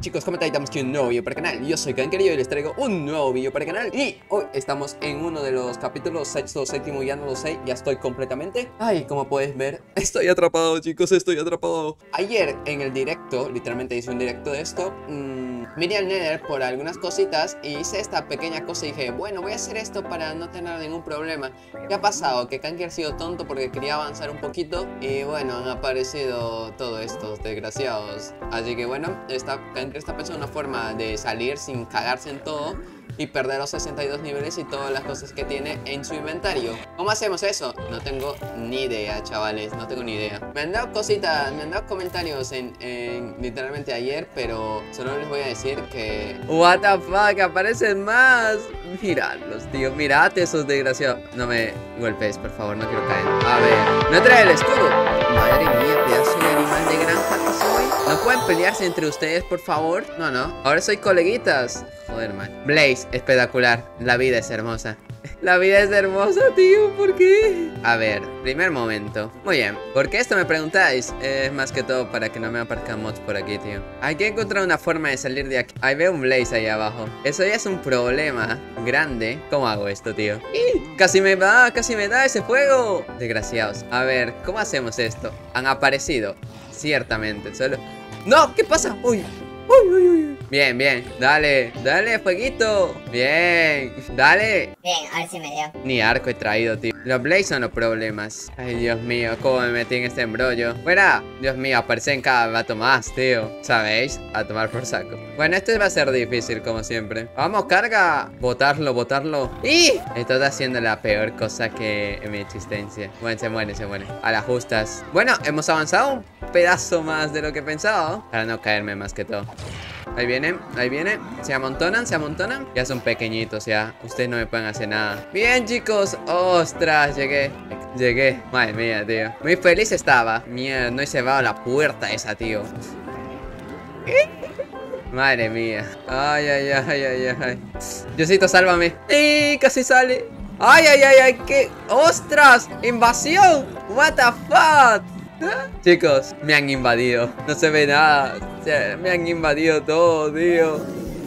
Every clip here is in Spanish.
chicos, ¿cómo estamos aquí un nuevo vídeo para el canal? Yo soy Kanker y hoy les traigo un nuevo vídeo para el canal. Y hoy estamos en uno de los capítulos, sexto, séptimo, ya no lo sé, ya estoy completamente. Ay, como puedes ver, estoy atrapado, chicos, estoy atrapado. Ayer en el directo, literalmente hice un directo de esto, miré al Nether por algunas cositas y hice esta pequeña cosa y dije, bueno, voy a hacer esto para no tener ningún problema. ¿Qué ha pasado? Que Kanker ha sido tonto porque quería avanzar un poquito y bueno, han aparecido todos estos desgraciados. Así que bueno, Kanker está pensando una forma de salir sin cagarse en todo y perder los 62 niveles y todas las cosas que tiene en su inventario. ¿Cómo hacemos eso? No tengo ni idea, chavales, no tengo ni idea. Me han dado cositas, me han dado comentarios en literalmente ayer, pero solo les voy a decir que... What the fuck, aparecen más. Miradlos, tío, mirad esos desgraciados. No me golpees, por favor, no quiero caer. A ver, no trae el escudo. Madre mía, pedazo de animal de granja que soy. ¿No pueden pelearse entre ustedes, por favor? No, no, ahora soy coleguitas. Joder, man. Blaze, espectacular. La vida es hermosa. La vida es hermosa, tío. ¿Por qué? A ver, primer momento. Muy bien. ¿Por qué esto me preguntáis? Es más que todo para que no me aparezcan mods por aquí, tío. Hay que encontrar una forma de salir de aquí. Ahí veo un Blaze ahí abajo. Eso ya es un problema grande. ¿Cómo hago esto, tío? Casi me da ese fuego. Desgraciados. A ver, ¿cómo hacemos esto? Han aparecido. Ciertamente. Solo... ¡No! ¿Qué pasa? ¡Uy! ¡Uy, uy, uy! Bien, bien, dale, dale, fueguito. Bien, dale. Bien, a ver si me dio. Ni arco he traído, tío. Los Blaze son los problemas. Ay, Dios mío, cómo me metí en este embrollo. Fuera, Dios mío, aparecen cada rato más, tío. ¿Sabéis? A tomar por saco. Bueno, este va a ser difícil, como siempre. Vamos, carga. Botarlo, botarlo. ¡Y! Esto está haciendo la peor cosa que en mi existencia. Bueno, se muere, se muere. A las justas. Bueno, hemos avanzado un pedazo más de lo que pensaba. Para no caerme más que todo. Ahí viene, ahí viene. Se amontonan, se amontonan. Ya son pequeñitos, ya. Ustedes no me pueden hacer nada. Bien, chicos. Ostras, llegué. Llegué. Madre mía, tío. Muy feliz estaba. Mierda, no he cerrado la puerta esa, tío. Madre mía. Ay, ay, ay, ay, ay. Diosito, sálvame. ¡Y! Casi sale. Ay, ay, ay, ay. ¿Qué? ¡Ostras! ¡Invasión! What the fuck. Chicos, me han invadido. No se ve nada. Me han invadido todo, tío.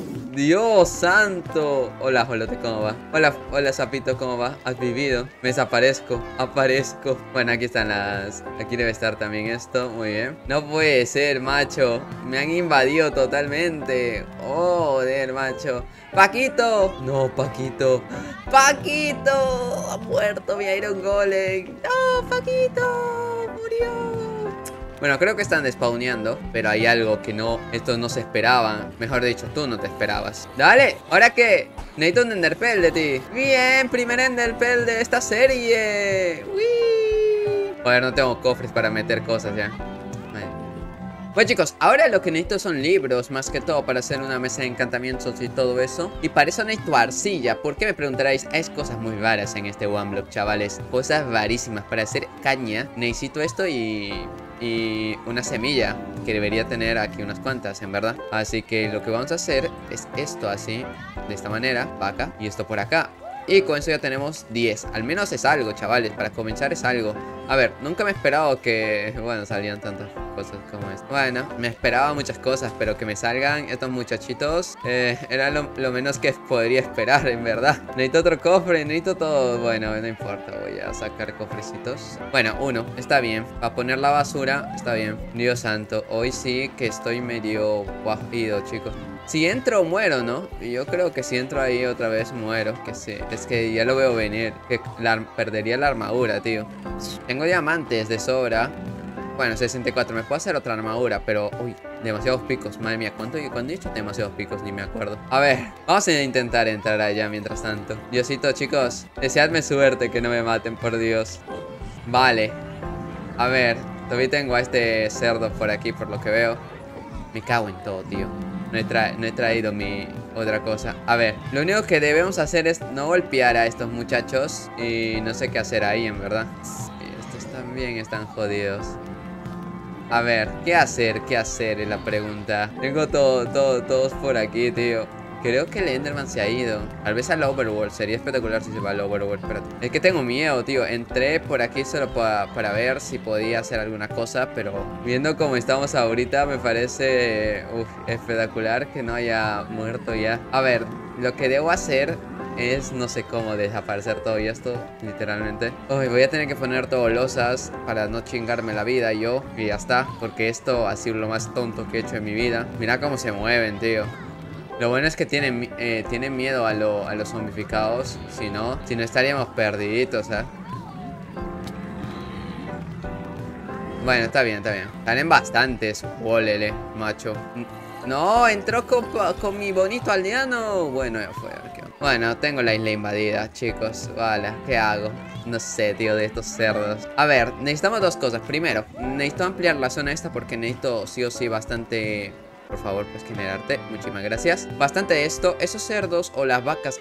Dios santo. Hola, Jolote, ¿cómo va? Hola, hola, sapito, ¿cómo va? ¿Has vivido? Me desaparezco, aparezco. Bueno, aquí están las... Aquí debe estar también esto, muy bien. No puede ser, macho. Me han invadido totalmente. Joder, macho. ¡Paquito! No, Paquito. ¡Paquito! Ha muerto mi Iron Golem. ¡No, Paquito! ¡Murió! Bueno, creo que están despawneando, pero hay algo que no... Estos no se esperaban. Mejor dicho, tú no te esperabas. ¡Dale! ¿Ahora qué? Necesito un enderpearl de ti. ¡Bien! Primer enderpearl de esta serie. ¡Uy! Joder, no tengo cofres para meter cosas ya. Bueno, chicos, ahora lo que necesito son libros, más que todo, para hacer una mesa de encantamientos y todo eso. Y para eso necesito arcilla. ¿Por qué me preguntaréis? Hay cosas muy raras en este one block, chavales. Cosas rarísimas. Para hacer caña necesito esto y una semilla, que debería tener aquí unas cuantas, en verdad. Así que lo que vamos a hacer es esto así, de esta manera, para acá, y esto por acá. Y con eso ya tenemos 10. Al menos es algo, chavales. Para comenzar es algo. A ver, nunca me he esperado que... Bueno, salían tantas cosas como esto. Bueno, me esperaba muchas cosas, pero que me salgan estos muchachitos era lo menos que podría esperar, en verdad. Necesito otro cofre, necesito todo. Bueno, no importa, voy a sacar cofrecitos. Bueno, uno, está bien. Para poner la basura, está bien. Dios santo, hoy sí que estoy medio guajido, chicos. Si entro, muero, ¿no? Y yo creo que si entro ahí otra vez, muero. Que sí, es que ya lo veo venir. Que perdería la armadura, tío. Tengo diamantes de sobra. Bueno, 64, me puedo hacer otra armadura. Pero, uy, demasiados picos. Madre mía, ¿cuánto he dicho? Demasiados picos, ni me acuerdo. A ver, vamos a intentar entrar allá mientras tanto. Diosito, chicos, deseadme suerte, que no me maten, por Dios. Vale. A ver, todavía tengo a este cerdo por aquí, por lo que veo. Me cago en todo, tío. No he traído mi otra cosa. A ver, lo único que debemos hacer es no golpear a estos muchachos. Y no sé qué hacer ahí, en verdad. Estos también están jodidos. A ver, ¿qué hacer? ¿Qué hacer? Es la pregunta. Tengo todos por aquí, tío. Creo que el Enderman se ha ido. Tal vez al Overworld. Sería espectacular si se va al Overworld. Espérate. Es que tengo miedo, tío. Entré por aquí solo para ver si podía hacer alguna cosa. Pero viendo cómo estamos ahorita, me parece espectacular que no haya muerto ya. A ver, lo que debo hacer es, no sé cómo, desaparecer todo esto, literalmente. Uy, voy a tener que poner todo losas para no chingarme la vida yo. Y ya está, porque esto ha sido lo más tonto que he hecho en mi vida. Mira cómo se mueven, tío. Lo bueno es que tienen miedo a los zombificados. Si no estaríamos perdiditos, ¿eh? Bueno, está bien, está bien. Salen bastantes. Wolele, macho. No, entró con mi bonito aldeano. Bueno, ya fue. Bueno, tengo la isla invadida, chicos. Vale, ¿qué hago? No sé, tío, de estos cerdos. A ver, necesitamos dos cosas. Primero, necesito ampliar la zona esta porque necesito sí o sí bastante... Por favor, pues generarte, muchísimas gracias. Bastante de esto, esos cerdos o las vacas que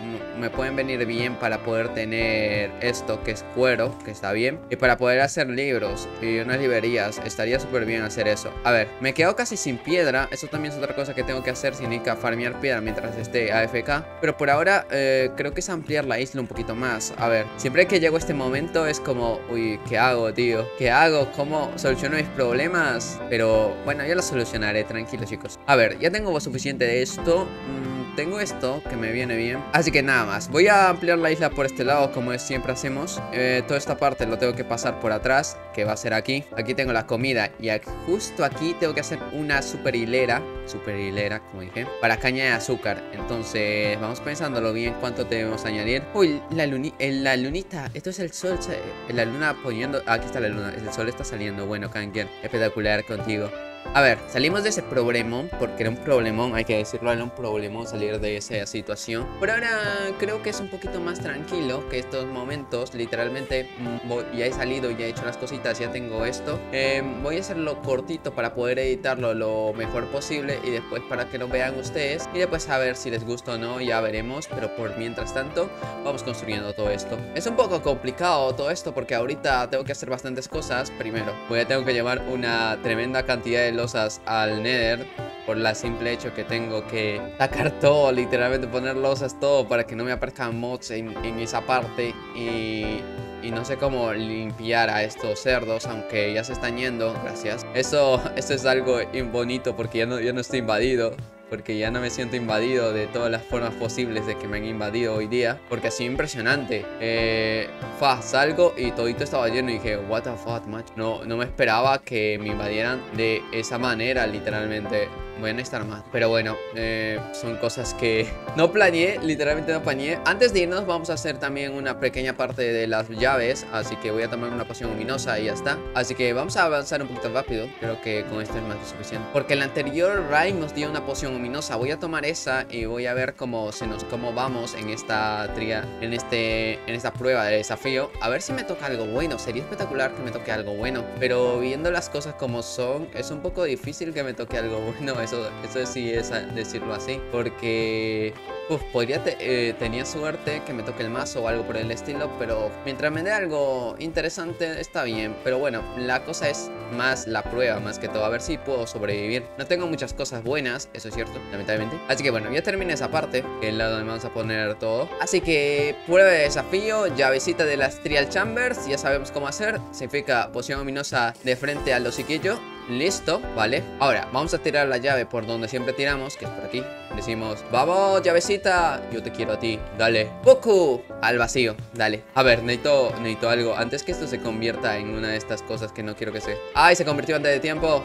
me pueden venir bien para poder tener esto que es cuero, que está bien. Y para poder hacer libros y unas librerías, estaría súper bien hacer eso. A ver, me quedo casi sin piedra. Eso también es otra cosa que tengo que hacer, significa farmear piedra mientras esté AFK. Pero por ahora creo que es ampliar la isla un poquito más. A ver, siempre que llego a este momento es como, uy, ¿qué hago, tío? ¿Qué hago? ¿Cómo soluciono mis problemas? Pero bueno, ya lo solucionaré, tranquilo, chicos. A ver, ya tengo suficiente de esto. Tengo esto que me viene bien. Así que nada más. Voy a ampliar la isla por este lado, como siempre hacemos. Toda esta parte lo tengo que pasar por atrás, que va a ser aquí. Aquí tengo la comida. Y justo aquí tengo que hacer una super hilera, como dije, para caña de azúcar. Entonces, vamos pensándolo bien cuánto debemos añadir. Uy, la lunita. Esto es el sol. La luna poniendo... Aquí está la luna. El sol está saliendo. Bueno, Kanker, espectacular contigo. A ver, salimos de ese problemón, porque era un problemón, hay que decirlo, era un problemón salir de esa situación. Por ahora creo que es un poquito más tranquilo que estos momentos. Literalmente ya he salido, ya he hecho las cositas, ya tengo esto. Voy a hacerlo cortito para poder editarlo lo mejor posible y después para que lo vean ustedes. Y después a ver si les gusta o no, ya veremos. Pero por mientras tanto, vamos construyendo todo esto. Es un poco complicado todo esto porque ahorita tengo que hacer bastantes cosas. Primero, tengo que llevar una tremenda cantidad de losas al Nether por la simple hecho que tengo que sacar todo, literalmente poner losas todo para que no me aparezcan mods en esa parte y no sé cómo limpiar a estos cerdos, aunque ya se están yendo, gracias. Eso es algo bonito porque ya no estoy invadido. Porque ya no me siento invadido de todas las formas posibles de que me han invadido hoy día. Porque ha sido impresionante. Salgo y todito estaba lleno y dije, what the fuck, macho. No me esperaba que me invadieran de esa manera, literalmente. Voy a necesitar más. Pero bueno, son cosas que no planeé, literalmente no planeé. Antes de irnos vamos a hacer también una pequeña parte de las llaves. Así que voy a tomar una poción luminosa y ya está. Así que vamos a avanzar un poquito rápido. Creo que con esto es más que suficiente. Porque el anterior raid nos dio una poción luminosa. Voy a tomar esa y voy a ver cómo vamos en esta en esta prueba de desafío. A ver si me toca algo bueno. Sería espectacular que me toque algo bueno. Pero viendo las cosas como son, es un poco difícil que me toque algo bueno. Eso sí es decirlo así. Porque tenía suerte que me toque el mazo o algo por el estilo. Pero mientras me dé algo interesante está bien. Pero bueno, la cosa es más la prueba, más que todo. A ver si puedo sobrevivir. No tengo muchas cosas buenas, eso es cierto, lamentablemente. Así que bueno, ya terminé esa parte, que es la donde vamos a poner todo. Así que prueba de desafío, llavecita de las Trial Chambers. Ya sabemos cómo hacer. Significa poción luminosa de frente al hociquillo. Listo, vale. Ahora, vamos a tirar la llave por donde siempre tiramos, que es por aquí. Decimos, vamos, llavecita, yo te quiero a ti. Dale, Poku, al vacío, dale. A ver, necesito algo antes que esto se convierta en una de estas cosas que no quiero que sea. ¡Ay, se convirtió antes de tiempo!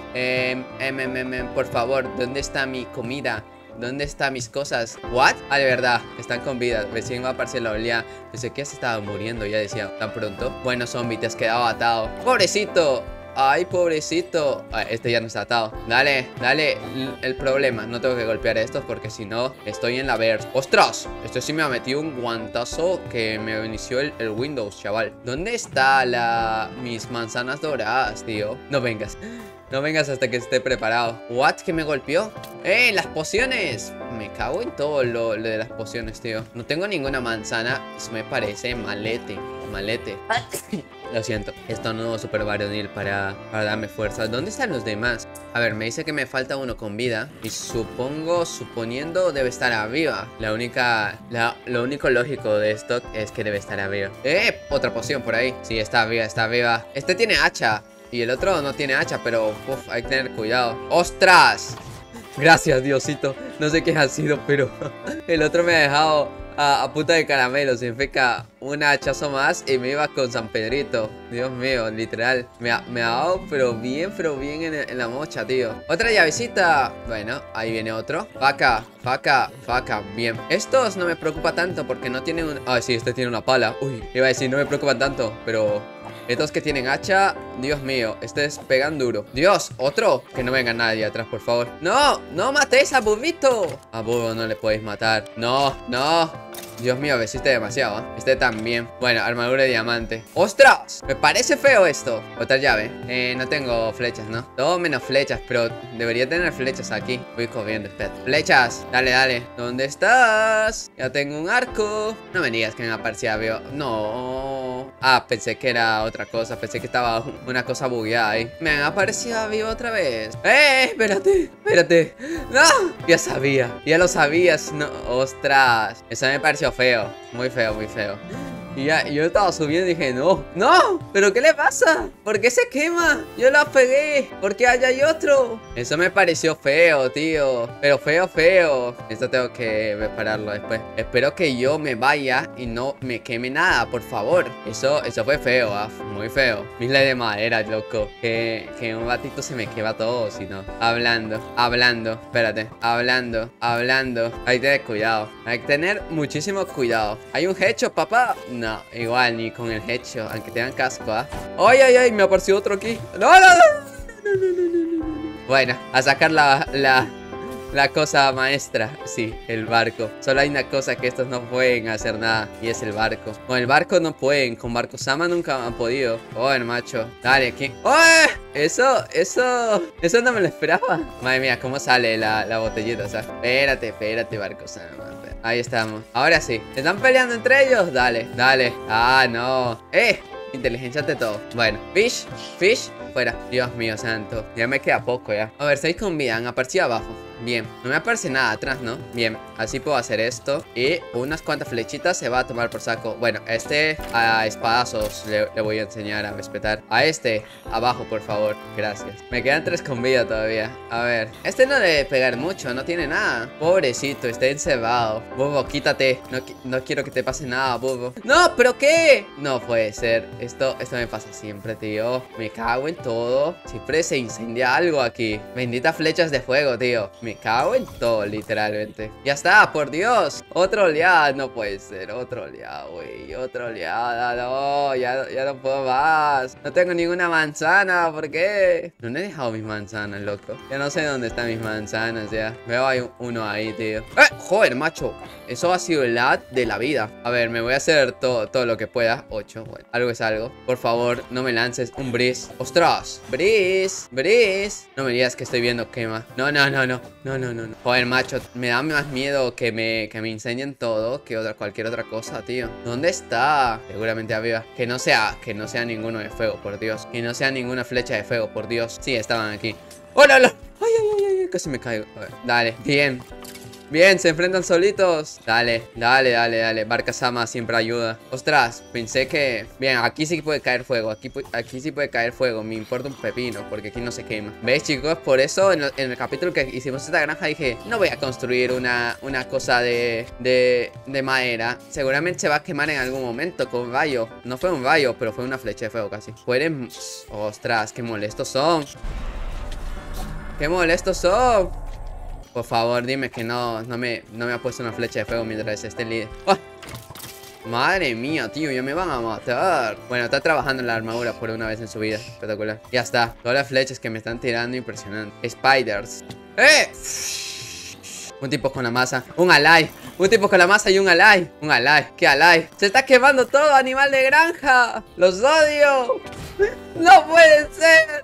Por favor, ¿dónde está mi comida? ¿Dónde están mis cosas? ¿What? Ah, de verdad, están con vida. Recién va a aparecer la oleada. Pensé que ya se estaba muriendo, ya decía, tan pronto. Bueno, zombie, te has quedado atado. ¡Pobrecito! Ay, pobrecito. Este ya no está atado. Dale, el problema, no tengo que golpear a estos porque si no, estoy en la verse. ¡Ostras! Este sí me ha metido un guantazo que me inició el Windows, chaval. ¿Dónde está mis manzanas doradas, tío? No vengas hasta que esté preparado. ¿What? ¿Que me golpeó? ¡Las pociones! Me cago en todo lo de las pociones, tío. No tengo ninguna manzana. Eso me parece malete. Lo siento. Esto no es super varonil para darme fuerza. ¿Dónde están los demás? A ver, me dice que me falta uno con vida. Y suponiendo, debe estar arriba. Lo único lógico de esto es que debe estar arriba. Otra poción por ahí. Sí, está arriba, está arriba. Este tiene hacha. Y el otro no tiene hacha, pero hay que tener cuidado. ¡Ostras! Gracias, Diosito. No sé qué ha sido, pero el otro me ha dejado a punta de caramelo. Significa un hachazo más y me iba con San Pedrito. Dios mío, literal. Me ha dado, pero bien en la mocha, tío. Otra llavecita. Bueno, ahí viene otro. Faca. Bien. Estos no me preocupa tanto porque no tienen un... Ah, sí, este tiene una pala. Uy, iba a decir, no me preocupan tanto, pero... Estos que tienen hacha, Dios mío, este pegan duro. Dios, otro. Que no venga nadie atrás, por favor. No, no matéis a Burrito. A Burro no le podéis matar. No. Dios mío, besiste demasiado, ¿eh? Este también. Bueno, armadura de diamante. ¡Ostras! Me parece feo esto. Otra llave. No tengo flechas, ¿no? Todo menos flechas, pero debería tener flechas aquí. Voy corriendo, espera. Flechas, dale. ¿Dónde estás? Ya tengo un arco. No me digas que me aparecía vivo. No. Ah, pensé que era otra cosa. Pensé que estaba una cosa bugueada ahí. Me han aparecido vivo otra vez. Espérate. No. Ya sabía. Ya lo sabías. No. Ostras. Eso me pareció feo. Muy feo. Y ya, yo estaba subiendo y dije, no, ¿pero qué le pasa? ¿Por qué se quema? Yo la pegué, ¿por qué allá hay otro? Eso me pareció feo, tío. Pero feo. Esto tengo que repararlo después. Espero que yo me vaya y no me queme nada, por favor. Eso fue feo, muy feo. Isla de madera, loco. Que un ratito se me quema todo, si no. Hablando, espérate. Hablando. Hay que tener cuidado. Hay que tener muchísimo cuidado. ¿Hay un hecho, papá? No, igual ni con el hecho, aunque tengan casco, ¡Ay! Me apareció otro aquí. No. Bueno, a sacar la cosa maestra. Sí, el barco. Solo hay una cosa que estos no pueden hacer nada, y es el barco. Con el barco no pueden. Con Barco Sama nunca han podido. El macho. Dale, aquí. Eso no me lo esperaba. Madre mía, cómo sale la botellita. O sea, espérate, Barco Sama. Ahí estamos. Ahora sí. ¿Están peleando entre ellos? Dale. Ah, no. Inteligencia ante todo. Bueno, fish, fuera. Dios mío santo. Ya me queda poco ya. A ver, 6 con vida. Han aparecido abajo. Bien, no me aparece nada atrás, ¿no? Bien, así puedo hacer esto. Y unas cuantas flechitas se va a tomar por saco. Bueno, a espadazos le voy a enseñar a respetar. A abajo, por favor, gracias. Me quedan 3 con vida todavía. A ver, no debe pegar mucho, no tiene nada. Pobrecito, está encerrado. Bobo, quítate. No quiero que te pase nada, Bobo. No, ¿pero qué? No puede ser. Esto me pasa siempre, tío. Me cago en todo. Siempre se incendia algo aquí. Benditas flechas de fuego, tío. Me cago en todo, literalmente. Ya está, por Dios. Otra oleada, no puede ser. Otra oleada, güey. Otra oleada, no. Ya no puedo más. No tengo ninguna manzana, ¿por qué? ¿Dónde he dejado mis manzanas, loco? Ya no sé dónde están mis manzanas, ya. Veo hay uno ahí, tío. Joder, macho. Eso ha sido el lag de la vida. A ver, me voy a hacer todo lo que pueda. 8, bueno, algo es algo. Por favor, no me lances un breeze. ¡Ostras! Breeze. No me digas que estoy viendo quema. No. Joder, macho, me da más miedo que me incendian todo que cualquier otra cosa, tío. ¿Dónde está? Seguramente arriba. Que no sea ninguno de fuego, por Dios. Que no sea ninguna flecha de fuego, por Dios. Sí, estaban aquí. ¡Oh, no! ¡Ay! Casi me caigo. A ver, dale, bien, se enfrentan solitos. Dale. Barca Sama siempre ayuda. Ostras, pensé que... Bien, aquí sí puede caer fuego. Aquí sí puede caer fuego. Me importa un pepino, porque aquí no se quema. ¿Veis, chicos? Por eso en el capítulo que hicimos esta granja dije, no voy a construir una cosa de madera. Seguramente se va a quemar en algún momento con un rayo. No fue un rayo, pero fue una flecha de fuego casi. Pueden... Ostras, qué molestos son. Por favor, dime que no me ha puesto una flecha de fuego mientras esté líder. ¡Oh! Madre mía, tío, ya me van a matar. Bueno, está trabajando en la armadura por una vez en su vida. Espectacular. Ya está. Todas las flechas que me están tirando, impresionante. Spiders. Un tipo con la masa. Un alive. Un tipo con la masa y un alive. ¿Qué alive? Se está quemando todo, animal de granja. Los odio. No puede ser.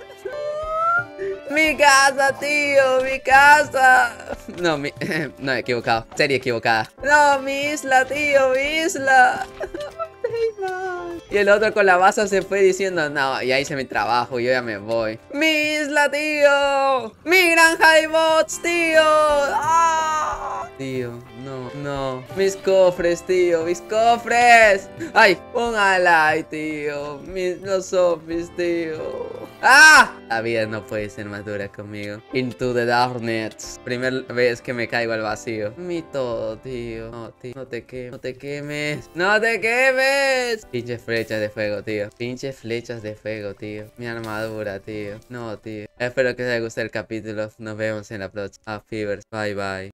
Mi casa, tío, mi casa. No, no, equivocado. Serie equivocada. No, mi isla, tío, mi isla. Rayman. Y el otro con la baza se fue diciendo, no, ya hice mi trabajo, yo ya me voy. ¡Misla, tío! ¡Mi granja de bots, tío! ¡Ah! Tío, no, no. Mis cofres, tío, mis cofres. ¡Ay! Un alay, tío. Los zombies, tío. ¡Ah! La vida no puede ser más dura conmigo. Into the darkness. Primera vez que me caigo al vacío. Mi todo, tío. No, tío. No te quemes. No te quemes. ¡No te quemes! Pinches flechas de fuego, tío. Pinches flechas de fuego, tío. Mi armadura, tío. No, tío. Espero que les guste el capítulo. Nos vemos en la próxima. Fevers. Bye, bye.